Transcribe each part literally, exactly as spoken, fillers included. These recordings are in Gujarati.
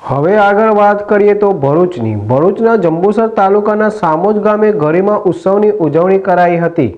હવે આગળ વાત કરીએ તો ભરૂચની ભરૂચના જંબુસર તાલુકાના સામોજ ગામે ગરિમા ઉત્સવની ઉજવણી કરાઈ હતી।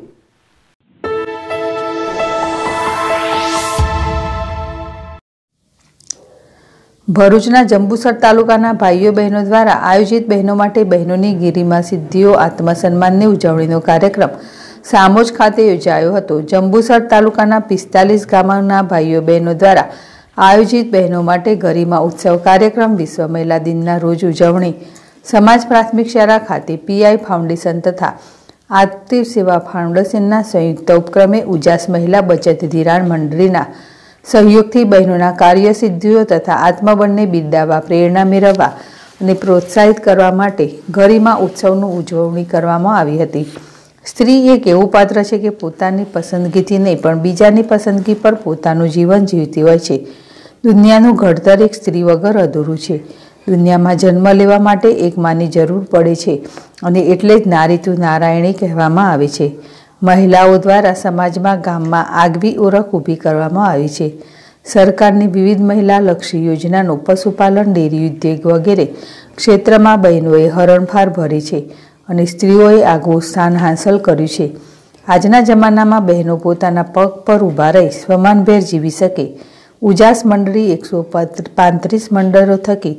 ભરૂચના જંબુસર તાલુકાના ભાઈઓ બહેનો દ્વારા આયોજિત બહેનો માટે બહેનોની ગરિમા સિદ્ધિઓ આત્મસન્માનની ઉજવણીનો કાર્યક્રમ સામોજ ખાતે યોજાયો હતો। જંબુસર તાલુકાના પિસ્તાલીસ ગામના ભાઈઓ બહેનો દ્વારા આયોજિત બહેનો માટે ગરિમા ઉત્સવ કાર્યક્રમ વિશ્વ મહિલા દિનના રોજ ઉજવણી સમાજ પ્રાથમિક શાળા ખાતે પીઆઈ ફાઉન્ડેશન તથા આરતી સેવા ફાઉન્ડેશનના સંયુક્ત ઉપક્રમે ઉજાસ મહિલા બચત ધિરાણ મંડળીના સહયોગથી બહેનોના કાર્ય સિદ્ધિઓ તથા આત્મબળને બિરદાવવા પ્રેરણા મેળવવા અને પ્રોત્સાહિત કરવા માટે ગરિમા ઉત્સવની ઉજવણી કરવામાં આવી હતી। સ્ત્રી એક એવું પાત્ર છે કે પોતાની પસંદગીથી નહીં પણ બીજાની પસંદગી પર પોતાનું જીવન જીવતી હોય છે। દુનિયાનું ઘડતર એક સ્ત્રી વગર અધૂરું છે। દુનિયામાં જન્મ લેવા માટે એક માની જરૂર પડે છે અને એટલે જ નારી તું નારાયણી કહેવામાં આવે છે। મહિલાઓ દ્વારા સમાજમાં ગામમાં આગવી ઓળખ ઊભી કરવામાં આવી છે। સરકારની વિવિધ મહિલાલક્ષી યોજનાનો પશુપાલન ડેરી ઉદ્યોગ વગેરે ક્ષેત્રમાં બહેનોએ હરણફાળ ભરી છે અને સ્ત્રીઓએ આગવું સ્થાન હાંસલ કર્યું છે। આજના જમાનામાં બહેનો પોતાના પગ પર ઊભા રહી સ્વમાનભેર જીવી શકે ઉજાસ મંડળી એકસો પાંત્રીસ મંડળો થકી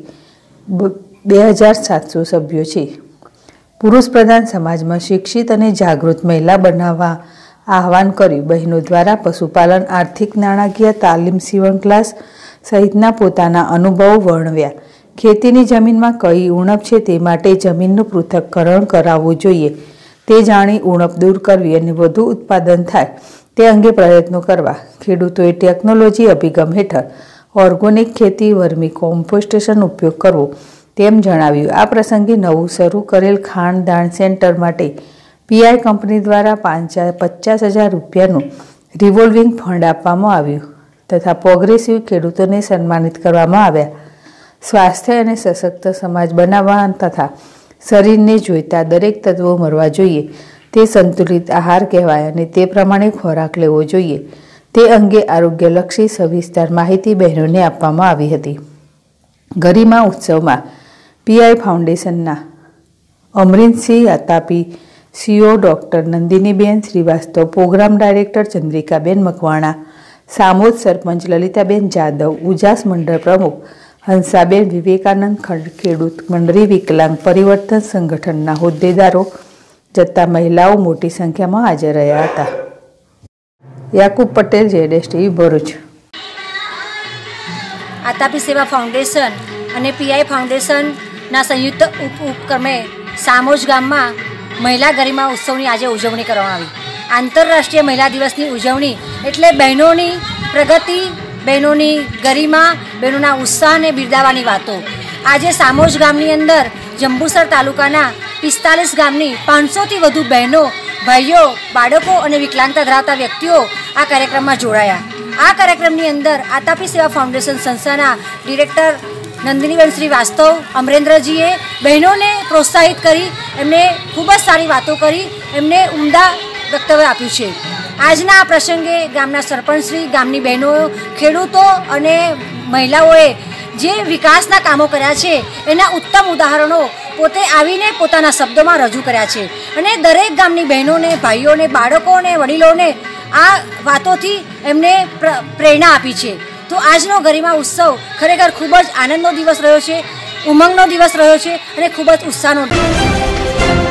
બે હજાર સાતસો સભ્યો છે। પુરુષ પ્રધાન સમાજમાં શિક્ષિત અને જાગૃત મહિલા બનાવવા આહવાન કર્યું। બહેનો દ્વારા પશુપાલન આર્થિક નાણાકીય તાલીમ સીવણ ક્લાસ સહિતના પોતાના અનુભવો વર્ણવ્યા। ખેતીની જમીનમાં કઈ ઉણપ છે તે માટે જમીનનું પૃથ્થકરણ કરાવવું જોઈએ તે જાણી ઉણપ દૂર કરવી અને વધુ ઉત્પાદન થાય તે અંગે પ્રયત્નો કરવા ખેડૂતોએ ટેકનોલોજી અભિગમ હેઠળ ઓર્ગેનિક ખેતી વર્મી કોમ્પોસ્ટેશન ઉપયોગ કરવો તેમ જણાવ્યું। આ પ્રસંગે નવું શરૂ કરેલ ખાંડ દાણ સેન્ટર માટે પીઆઈ કંપની દ્વારા પાંચ પચાસ હજાર રૂપિયાનું રિવોલ્વિંગ ફંડ આપવામાં આવ્યું તથા પ્રોગ્રેસિવ ખેડૂતોને સન્માનિત કરવામાં આવ્યા। સ્વાસ્થ્ય અને સશક્ત સમાજ બનાવવા તથા શરીરને જોઈતા દરેક તત્વો મળવા જોઈએ તે સંતુલિત આહાર કહેવાય અને તે પ્રમાણે ખોરાક લેવો જોઈએ તે અંગે આરોગ્યલક્ષી સવિસ્તાર માહિતી બહેનોને આપવામાં આવી હતી। ગરિમા ઉત્સવમાં પીઆઈ ફાઉન્ડેશનના Amarinsingh Atapi, CO doctor Nandiniben Shrivastava, programme director Chandrikaben Makwana, Samod sarpanch Lalitaben Jadav, Ujas Mandal પ્રમુખ હંસાબેન, વિવેકાનંદ ખેડૂત મંડળી, વિકલાંગ પરિવર્તન સંગઠનના હોદ્દેદારો જતા મહિલાઓ મોટી સંખ્યામાં હાજર રહ્યા હતા। યાકુબ પટેલ, જેડેશ ટીવી, ભરૂચ। આતાપી સેવા ફાઉન્ડેશન અને પીઆઈ ફાઉન્ડેશનના સંયુક્ત ઉપક્રમે સામોજ ગામમાં મહિલા ગરિમા ઉત્સવની આજે ઉજવણી કરવામાં આવી। આંતરરાષ્ટ્રીય મહિલા દિવસની ઉજવણી એટલે બહેનોની પ્રગતિ, બહેનોની ગરિમા, બહેનોના ઉત્સાહને બિરદાવવાની વાતો। આજે સામોજ ગામની અંદર જંબુસર તાલુકાના પિસ્તાલીસ ગામની પાંચસોથી વધુ બહેનો, ભાઈઓ, બાળકો અને વિકલાંગતા ધરાવતા વ્યક્તિઓ આ કાર્યક્રમમાં જોડાયા। આ કાર્યક્રમની અંદર આતાપી સેવા ફાઉન્ડેશન સંસ્થાના ડિરેક્ટર નંદિનીબેન શ્રીવાસ્તવ, અમરેન્દ્રજીએ બહેનોને પ્રોત્સાહિત કરી એમને ખૂબ જ સારી વાતો કરી એમને ઉમદા વક્તવ્ય આપ્યું છે। આજના આ પ્રસંગે ગામના સરપંચશ્રી, ગામની બહેનો, ખેડૂતો અને મહિલાઓએ જે વિકાસના કામો કર્યા છે એના ઉત્તમ ઉદાહરણો પોતે આવીને પોતાના શબ્દોમાં રજૂ કર્યા છે અને દરેક ગામની બહેનોને, ભાઈઓને, બાળકોને, વડીલોને આ વાતોથી એમને પ્રેરણા આપી છે। તો આજનો ગરિમા ઉત્સવ ખરેખર ખૂબ જ આનંદનો દિવસ રહ્યો છે, ઉમંગનો દિવસ રહ્યો છે અને ખૂબ જ ઉત્સાહનો દિવસ।